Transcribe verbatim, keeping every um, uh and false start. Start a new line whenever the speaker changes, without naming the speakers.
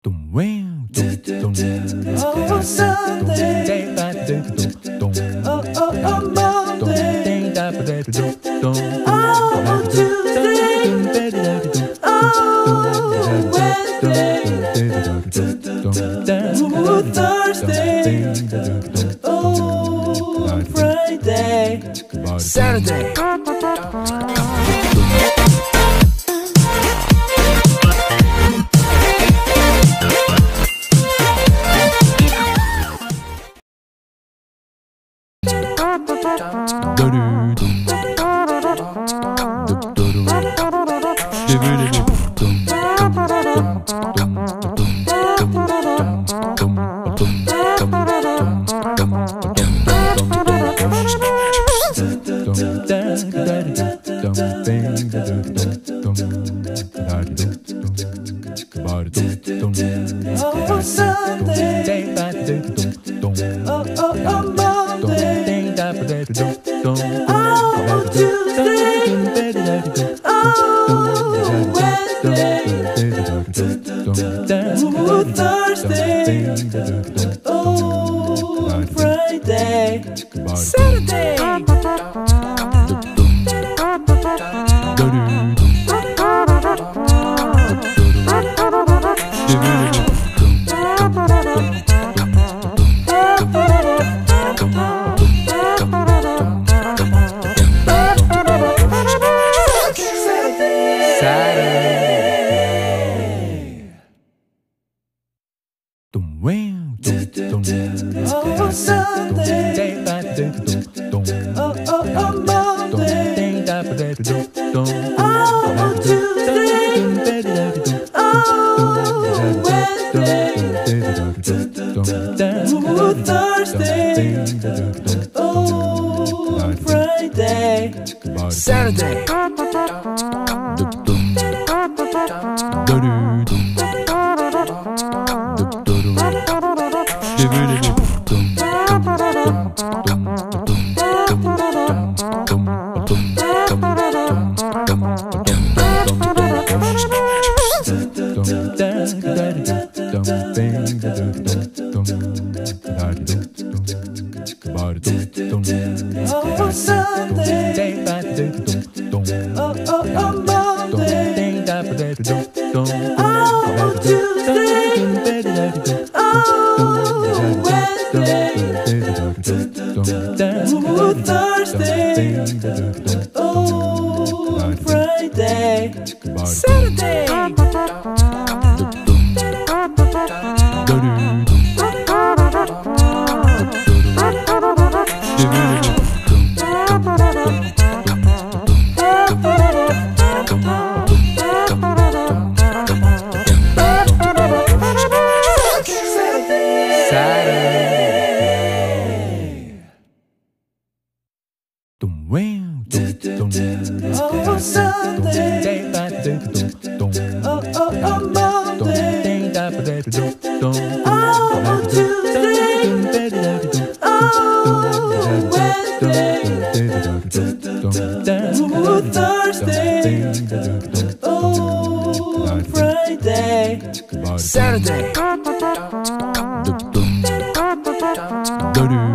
Oh, Sunday. Oh, oh, oh, Monday. Oh, Tuesday. Oh, Wednesday. Oh, Thursday. Oh, Friday. Saturday. Oh, Sunday. Oh, oh, oh, Monday. Oh, Tuesday. Oh, Wednesday. Oh, Thursday. Oh, Friday. Saturday. Oh, Sunday. Oh, oh, oh, Monday. Oh, Tuesday. Oh, Wednesday. Oh, Thursday. Oh, Friday. Saturday. Oh, Sunday. Oh, oh, oh, Monday. Oh, Tuesday. Oh, Wednesday. Oh, Thursday. Oh, Friday. Saturday. Oh, Sunday. Oh, oh, oh, Monday. Oh, Tuesday. Oh, Wednesday. Oh, Thursday. Oh, Friday. Saturday.